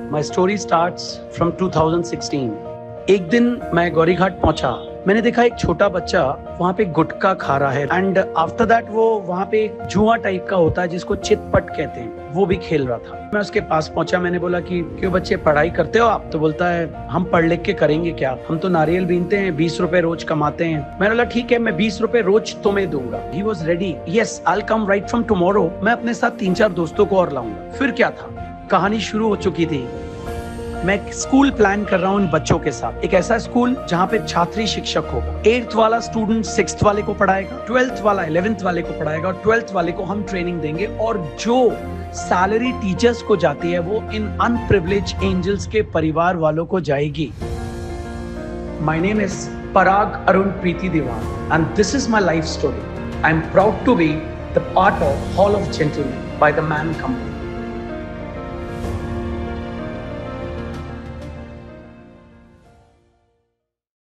My story starts from 2016. एक दिन मैं गौरीघाट पहुंचा, मैंने देखा एक छोटा बच्चा वहाँ पे गुटखा खा रहा है एंड आफ्टर दैट वो वहाँ पे जुआ टाइप का होता है जिसको चितपट कहते हैं, वो भी खेल रहा था। मैं उसके पास पहुंचा, मैंने बोला कि क्यों बच्चे पढ़ाई करते हो आप? तो बोलता है हम पढ़ लिख के करेंगे क्या, हम तो नारियल बीनते हैं, 20 रुपए रोज कमाते हैं। मैंने बोला ठीक है, मैं 20 रुपए रोज तुम्हें दूंगा। He was ready, yes I will come right from tomorrow. मैं अपने साथ 3-4 दोस्तों को और लाऊंगा। फिर क्या था, कहानी शुरू हो चुकी थी। मैं स्कूल प्लान कर रहा हूँ इन बच्चों के साथ, एक ऐसा स्कूल जहाँ पे छात्री शिक्षक होगा। 8th वाला स्टूडेंट 6th वाले को पढ़ाएगा, 12th वाला 11th वाले को पढ़ाएगा और 12th वाले को हम ट्रेनिंग देंगे। और जो सैलरी टीचर्स को जाती है वो इन अनप्रिविलेज्ड एंजल्स के परिवार वालों को जाएगी। My name is Parag Arun Preeti Diwan and this is my life story. I am proud to be the part of hall of gentleman by the man company.